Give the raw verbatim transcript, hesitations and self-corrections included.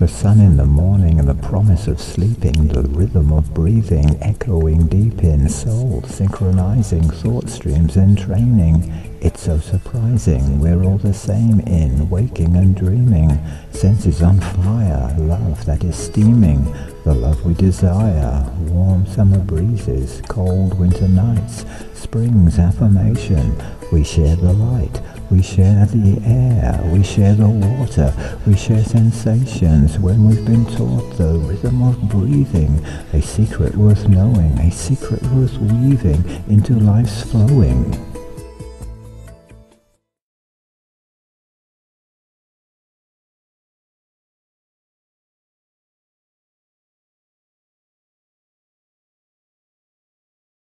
The sun in the morning and the promise of sleeping, the rhythm of breathing echoing deep in soul, synchronizing thought streams in training. It's so surprising, we're all the same in waking and dreaming. Senses on fire, love that is steaming, the love we desire. Warm summer breezes, cold winter nights, spring's affirmation. We share the light, we share the air, we share the water, we share sensations when we've been taught the rhythm of breathing, a secret worth knowing, a secret worth weaving into life's flowing.